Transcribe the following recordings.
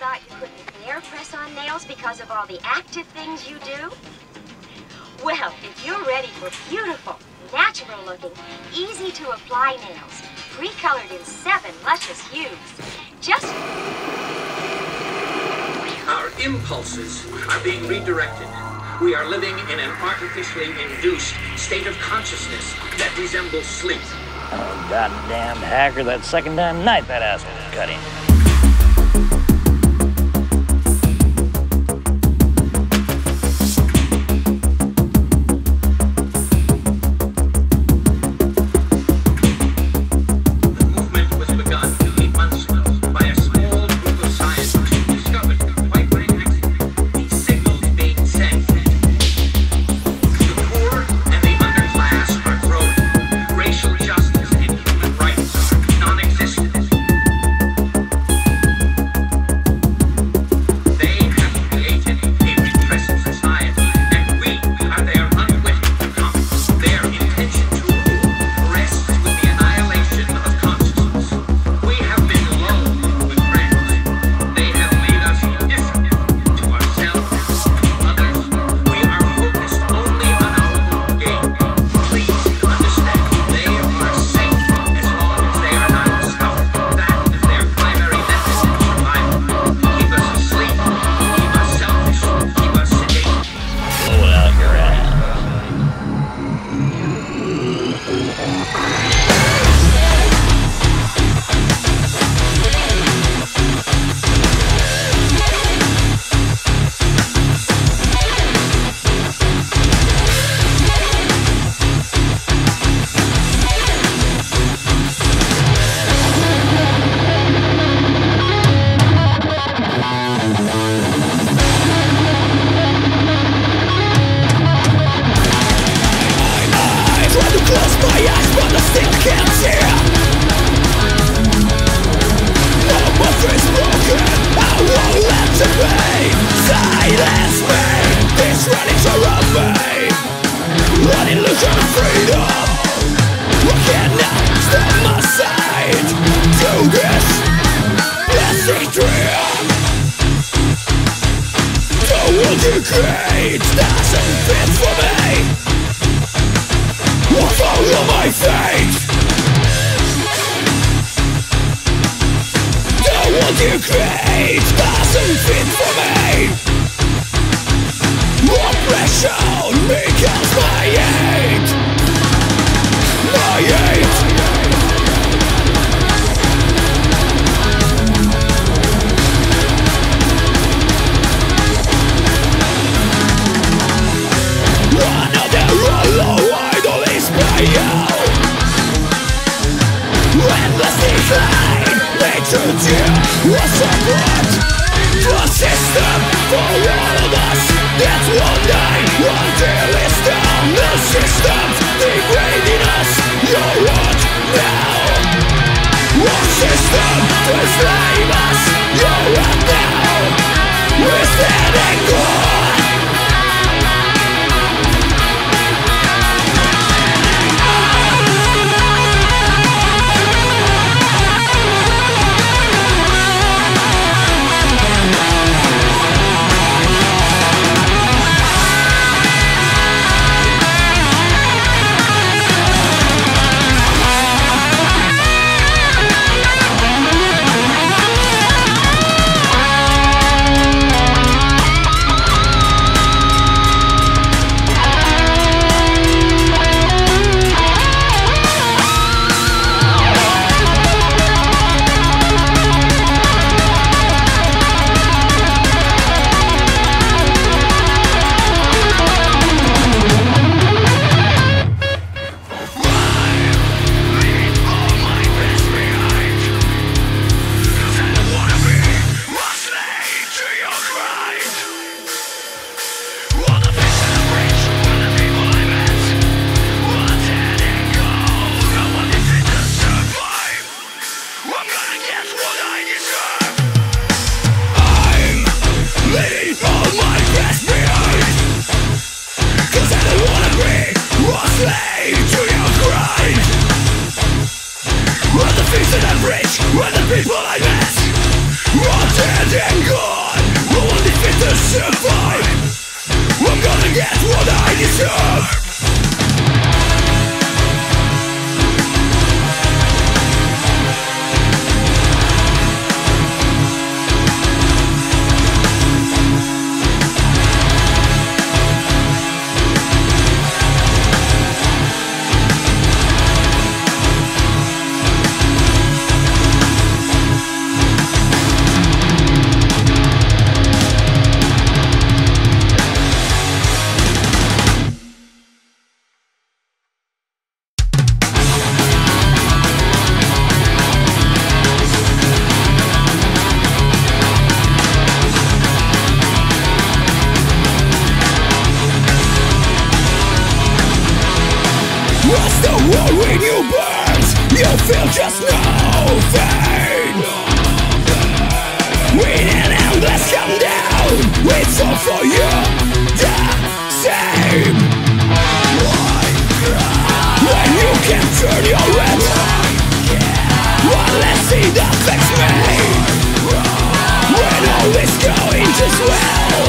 thought you couldn't dare press on nails because of all the active things you do? Well, if you're ready for beautiful, natural-looking, easy-to-apply nails, pre-colored in 7 luscious hues, just... Our impulses are being redirected. We are living in an artificially induced state of consciousness that resembles sleep. Oh, goddamn hacker, that second time tonight that ass was cutting. When the people I met Rotted and gone, no one is fit to survive. I'm gonna get what I deserve. What's the war when you burn? You feel just nothing. When an endless come down, it's all for you the same. When you can turn your head, one less thing that affects me. When all is going to swell,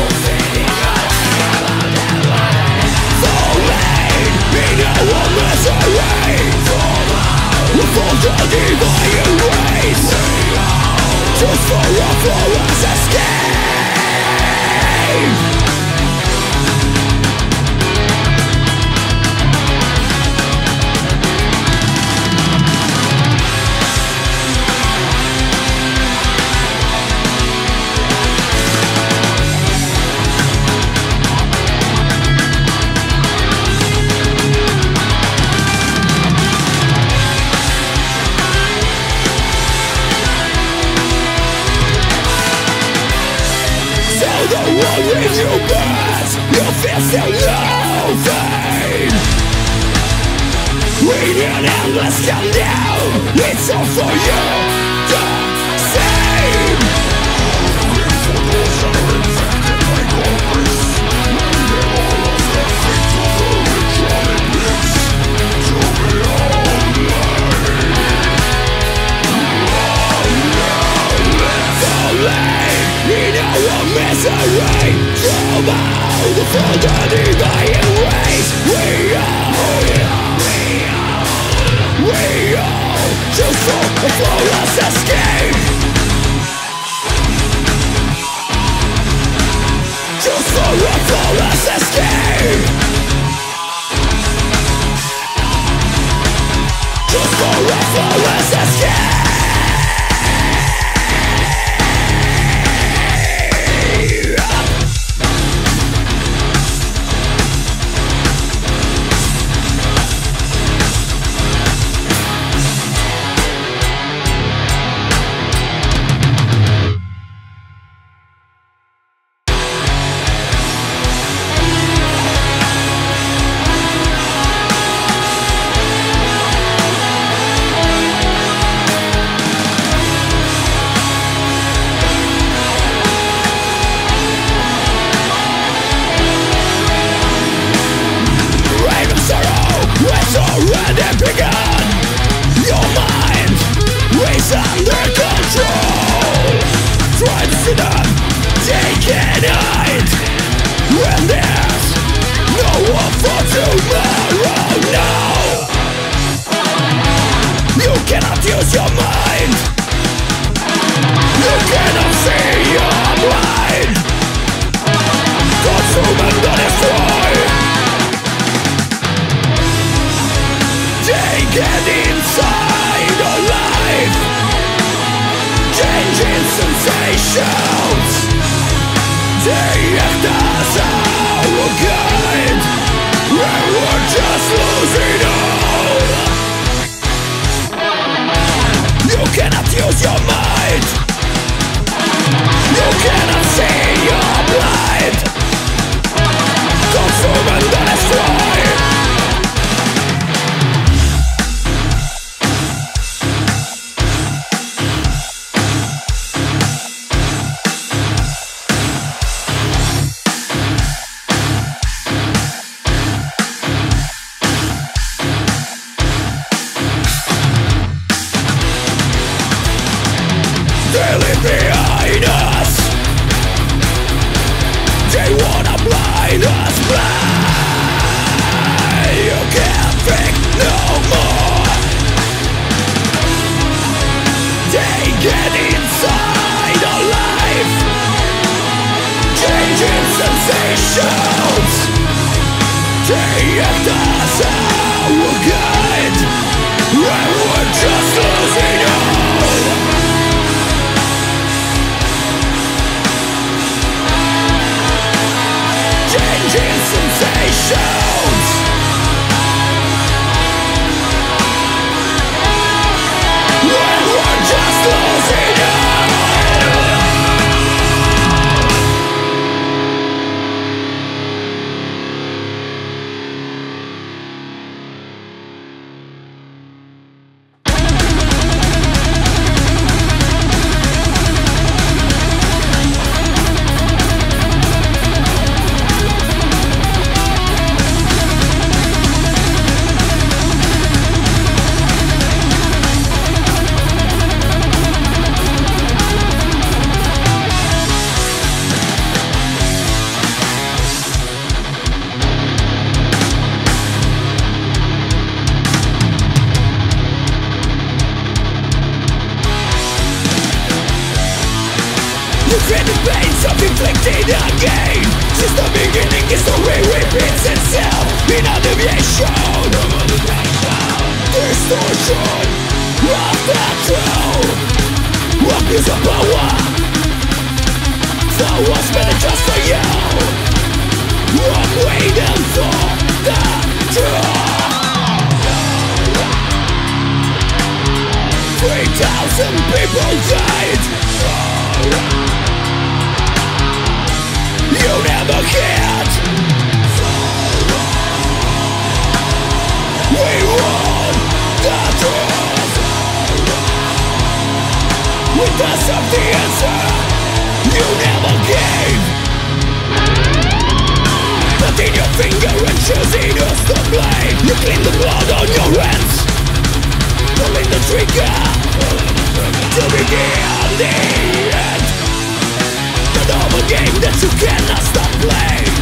in our misery, for the divine grace, just for us escape. The world with you pass, you feel still nothing. When an endless come down, it's all for you the same. For those that are infected by corpus, and all of the fate of the ritual it is to be in our misery, from out for the divine race, we all choose for a flawless escape. Choose for a flawless escape. Choose for a flawless escape. Already begun. Your mind is under control. Try to sit up, take it night. When there's no hope for tomorrow, no. You cannot use your mind. You cannot see your blind. Consume and not destroy. Take it inside your life, changing sensations. They act as our guide, and we're just losing all. You cannot use your mind. You cannot see your blind. Consume and destroy. and the pain self-inflicted again. Since the beginning, history repeats itself in a deviation. Distortion of the truth. Abuse of power. For what's better just for you. I'm waiting for the truth. 3,000 people died. You never cared. We want the truth. With us of the answer you never gave. Putting your finger and choosing us to blame. You clean the blood on your hands, pulling the trigger to begin the end. Another game that you cannot stop playing.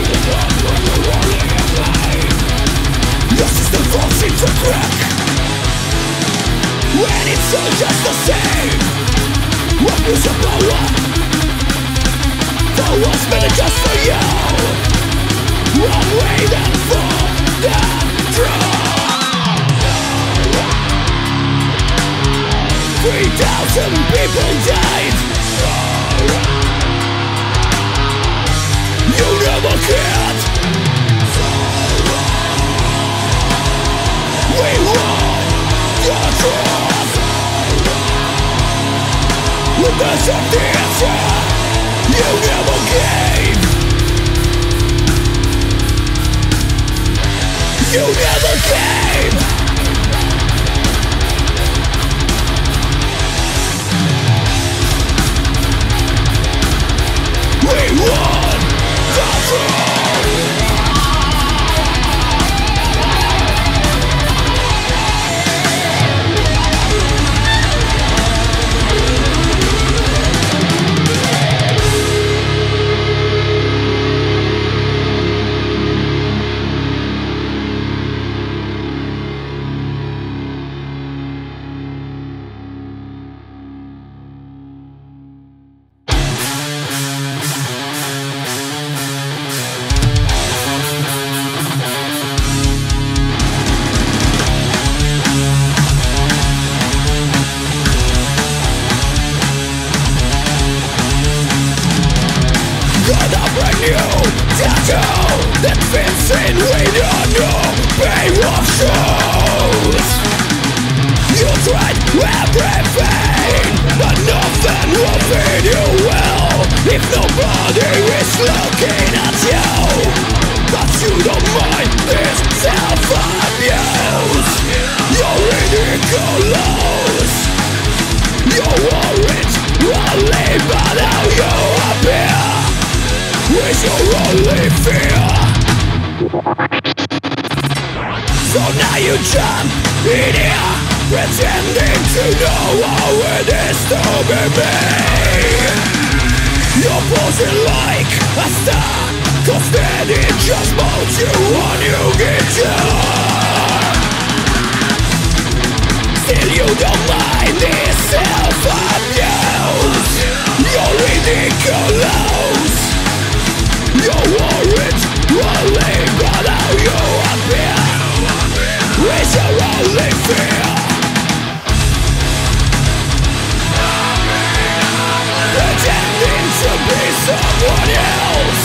Your system falls into crack when it's all just the same. Abuse of power. For what's better just for you. I'm waiting for the truth. 3,000 people died. You never cared. We want the truth. With the safety answer you never gave. You never gave. We want the truth. That fits in with your new pair of shoes. You tried everything, but nothing will fit you well if nobody is looking at you. But you don't mind this self-abuse. You're ridiculous. You're worried only about how you appear. Is your only fear. So now you jump in here, pretending to know how it is to be me. You're posing like a star, 'cause then it just moves you on your guitar. Still you don't mind this self-abuse. You're ridiculous. You're worried only about how you appear. It's your only fear. Pretending to be someone else.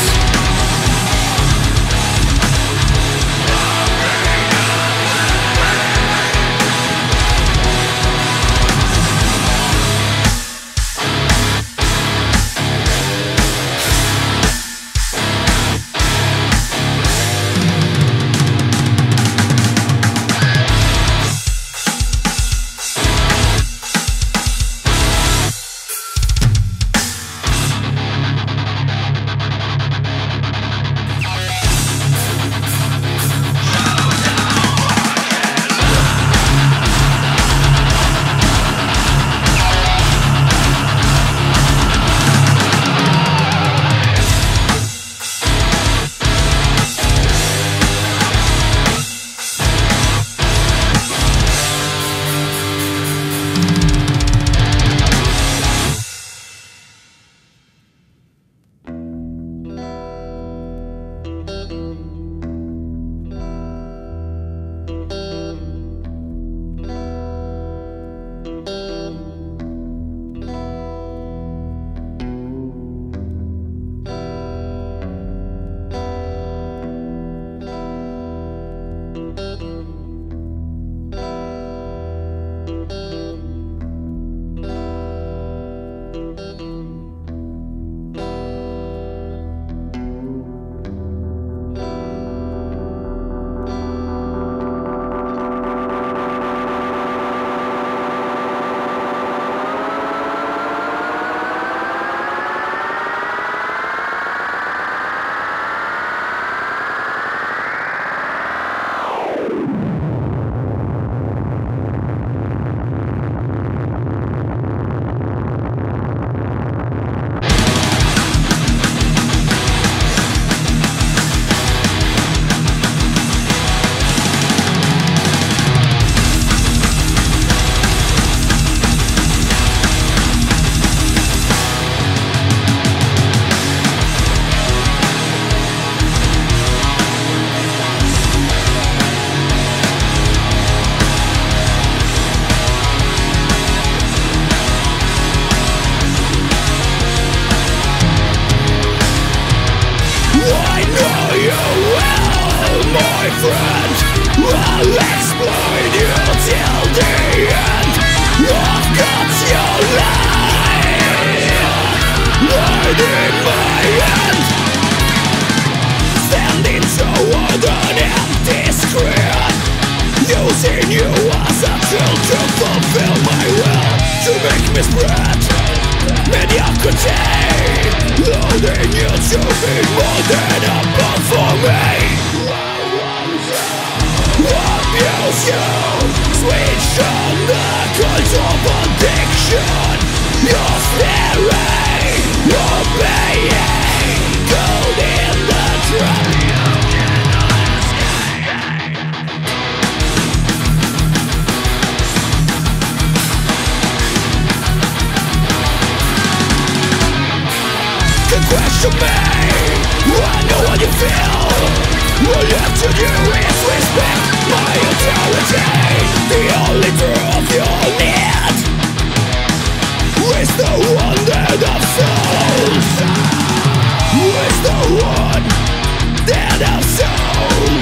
I'll explain you till the end. I've got your life right in my hand, standing toward an empty screen, using you as a tool to fulfill my will, to make me spread mediocrity, loading you to be more than above for me. Abuse you, switch on the coils of addiction. You're staring, obeying, gold in the trap. Question me, I know what you feel. All you have to do is respect my authority. The only truth you'll need is the one that I've sold. Is the one that I've sold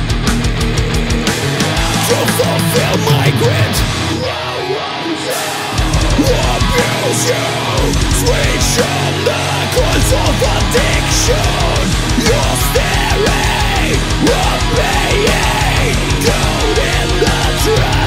to fulfill my grit. Abuse you, switch on the coils of addiction. You're staring, obeying, caught in the trap.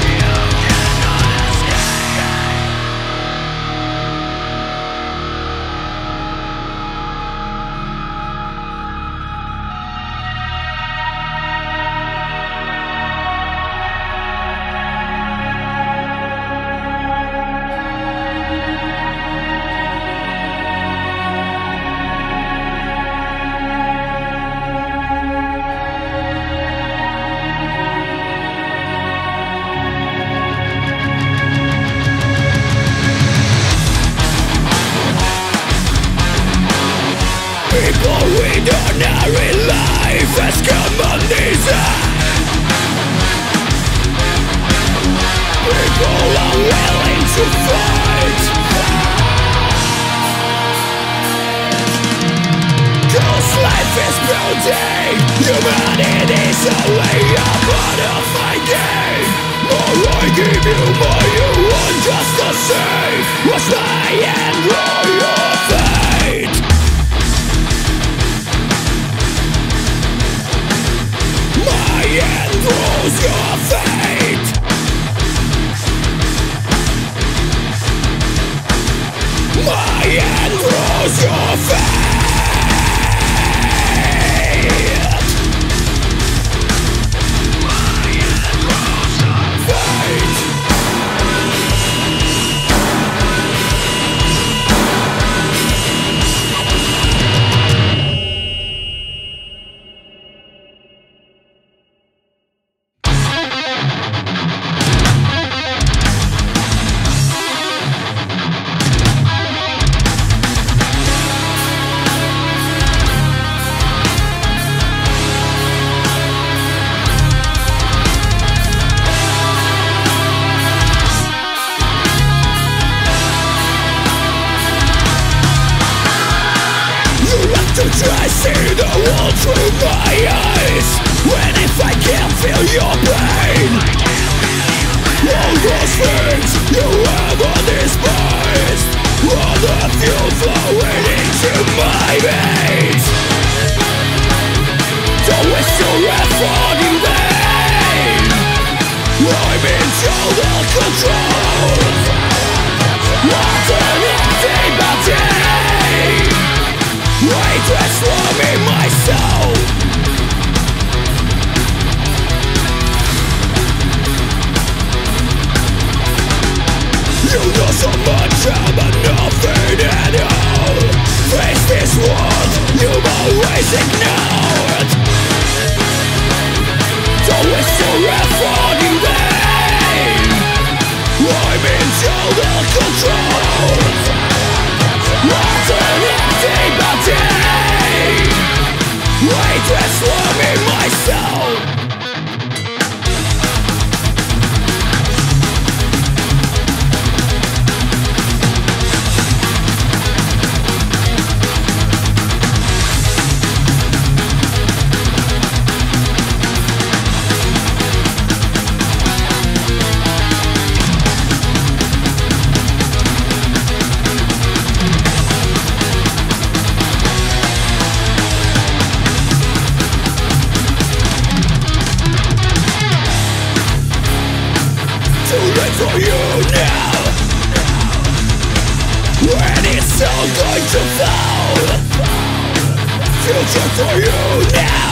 People with ordinary life as communism. People are willing to fight, 'cause life is beauty. Humanity's only a part of my game. Or I give you more you want just to say what's my end or your fate. My end rules your fate. My end rules your fate. My end rules your fate. I see the world through my eyes. When if I can't feel your pain, all those things you ever despised, all the fuel flowing into my veins. Don't waste your effort in vain. I'm in total control. What an empty body, I transform in my soul. You know so much about nothing at all. Face this world you've always ignored. Don't waste your effort in vain. I'm in total control. What an empty body, I transform in my soul. for you now. When it's all going to fall, future for you now.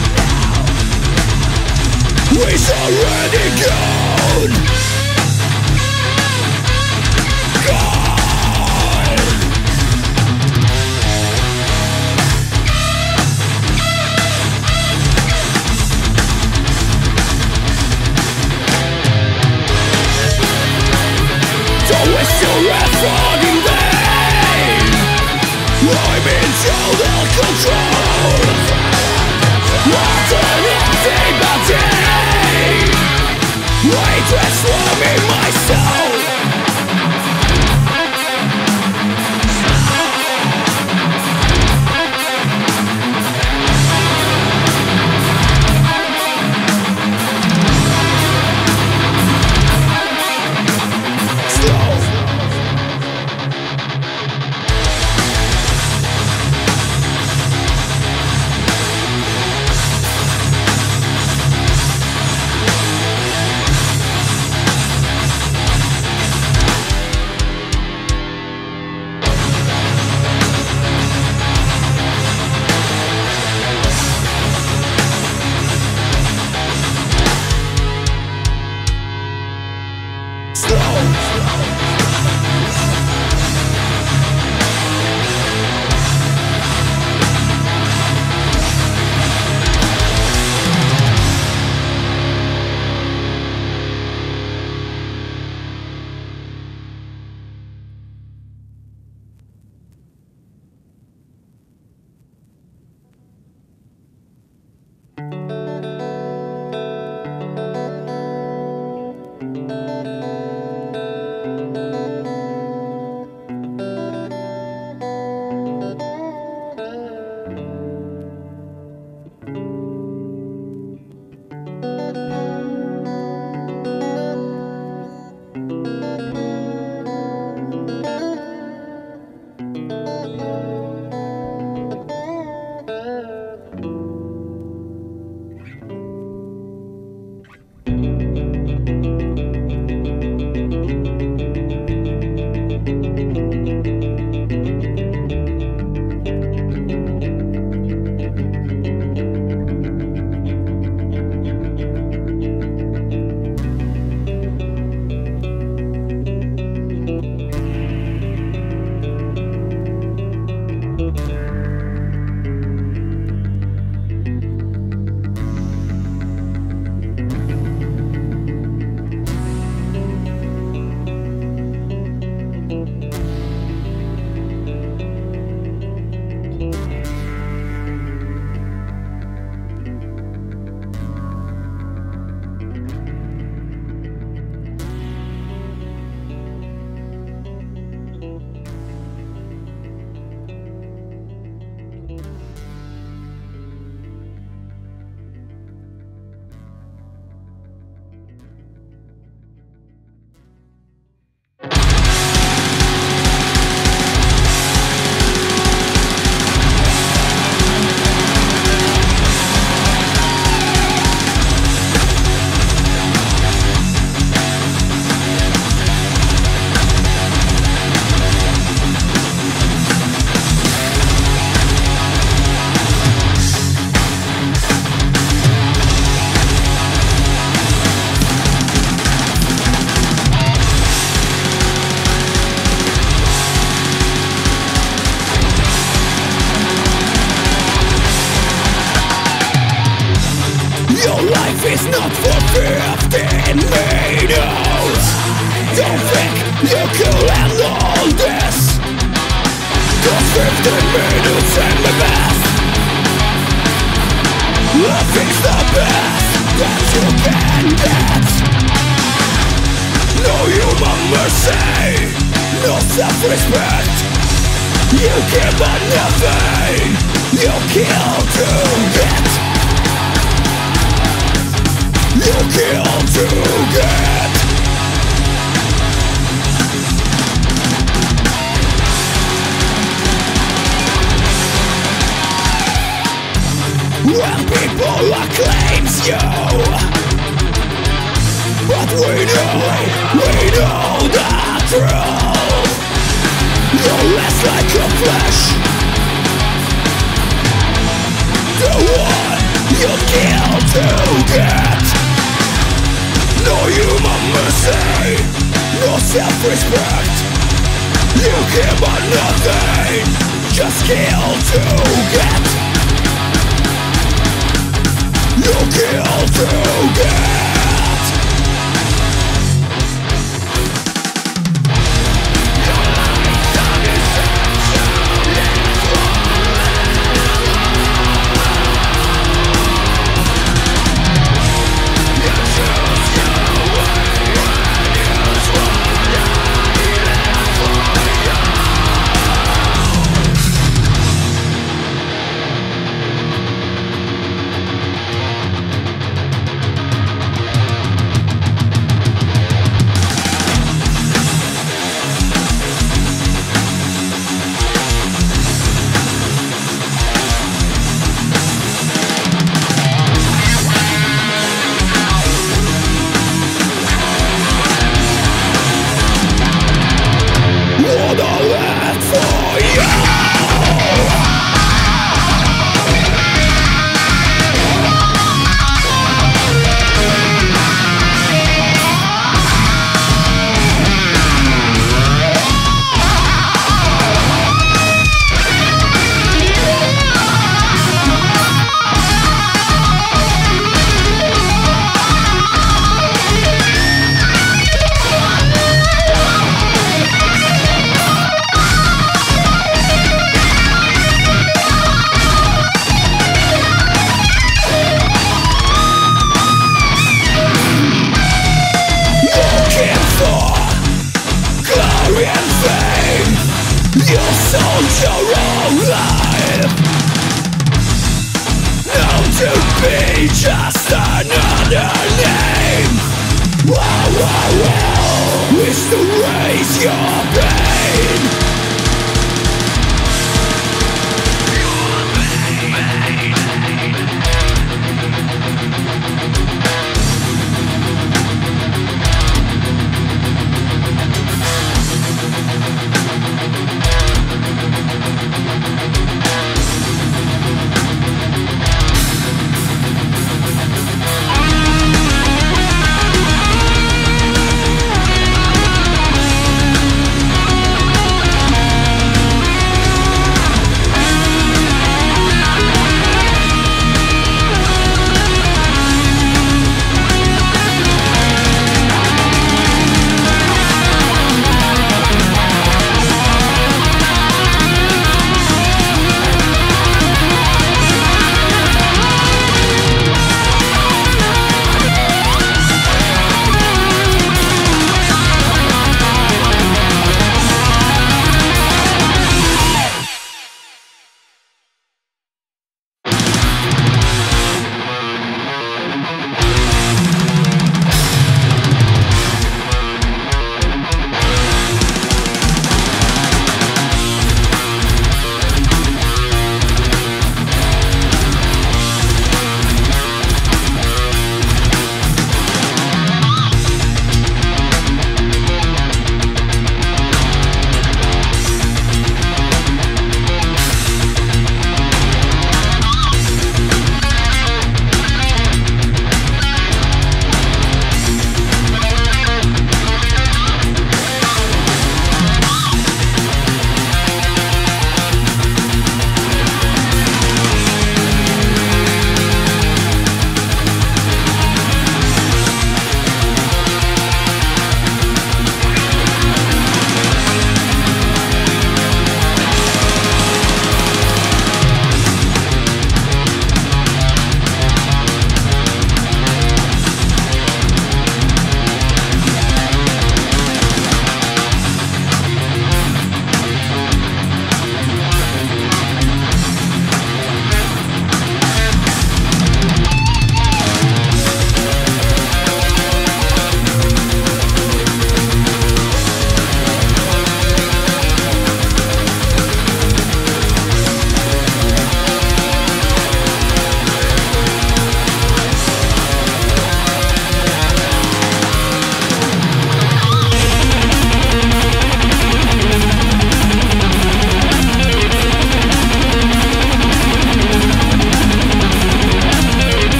We's already gone. Don't waste your effort in vain. I'm in total control. What an empty body, why transforming my soul. is not for 15 minutes. Don't think you can handle this, 'cause 15 minutes ain't the best. Nothing's the best that you can get. No human mercy, no self-respect. You give on nothing, you kill to get. You kill to get. When people acclaims you, but we know the truth. You're less like a flesh. The one you kill to get. No human mercy, no self-respect. You care about nothing, just kill to get. You kill to get. Just another name. Is to raise your pain.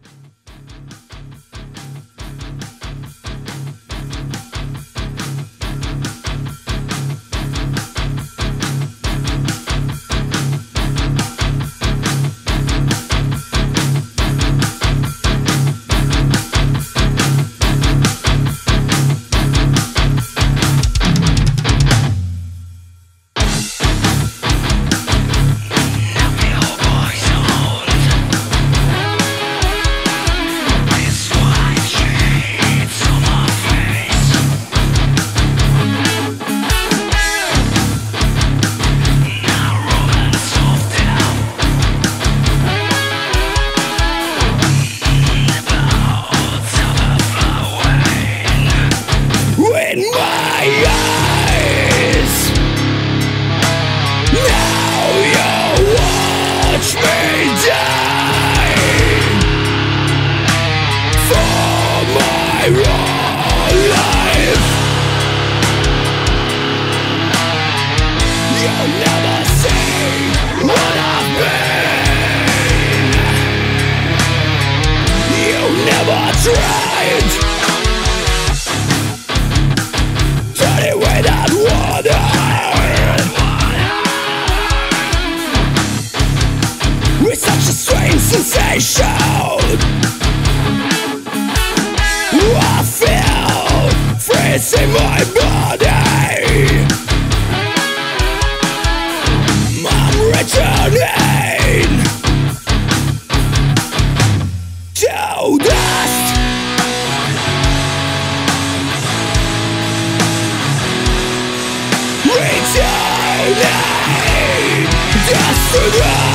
Returning, destination.